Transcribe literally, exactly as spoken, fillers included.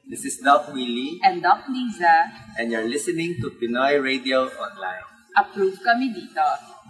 This is Doc Willie and Doc Liza, and you're listening to Pinoy Radio Online. Approve kami dito.